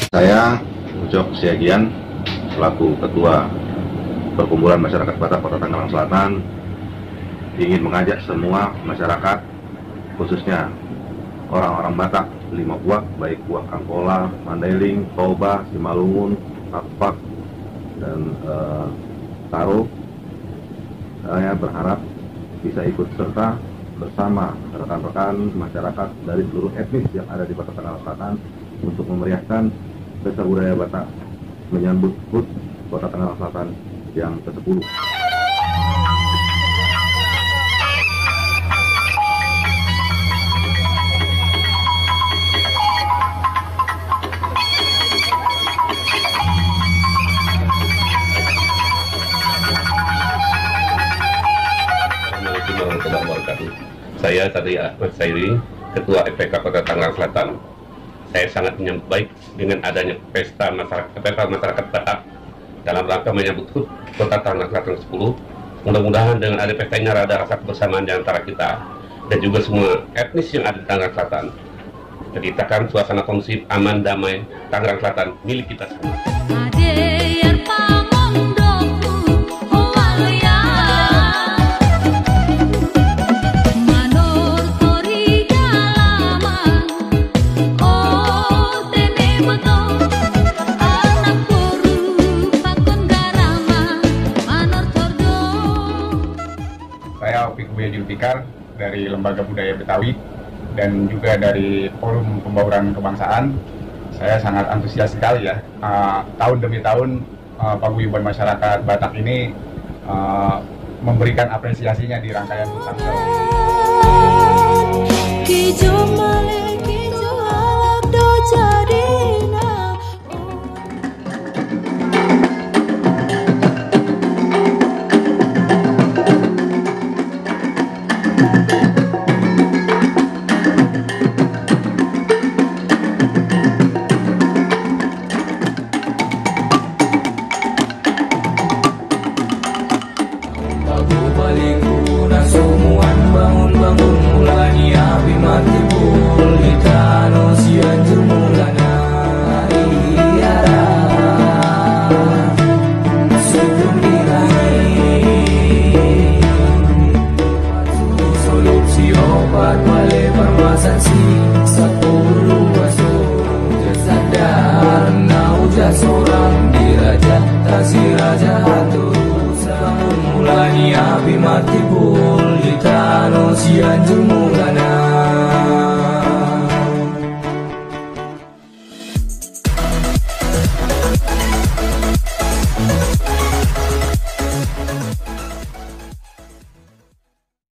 Saya Ucok Siagian selaku Ketua Perkumpulan Masyarakat Batak Kota Tangerang Selatan ingin mengajak semua masyarakat, khususnya orang-orang Batak Lima Buak, baik Buak Angkola, Mandailing, Toba, Simalungun, Takpak, dan Taro. Saya berharap bisa ikut serta bersama rekan-rekan masyarakat dari seluruh etnis yang ada di Kota Tangerang Selatan untuk memeriahkan pesta budaya Batak menyambut HUT Kota Tangerang Selatan yang ke-10. Assalamualaikum warahmatullahi wabarakatuh. Saya tadi Ahmad Sairi, Ketua FPK Kota Tangerang Selatan. Saya sangat menyambut baik dengan adanya pesta masyarakat Batak dalam rangka menyambut HUT Kota Tangerang Selatan ke-10. Mudah-mudahan dengan ada pesta ini ada rasa kebersamaan di antara kita dan juga semua etnis yang ada di Tangerang Selatan. Menciptakan suasana kondusif, aman, damai Tangerang Selatan milik kita semua. Saya Opik Budi Utikar dari Lembaga Budaya Betawi dan juga dari Forum Pembauran Kebangsaan. Saya sangat antusias sekali ya. Tahun demi tahun paguyuban masyarakat Batak ini memberikan apresiasinya di rangkaian HUT Tangsel. Seorang diraja kasih raja atur mulanya api mati pul di tanah sian jumula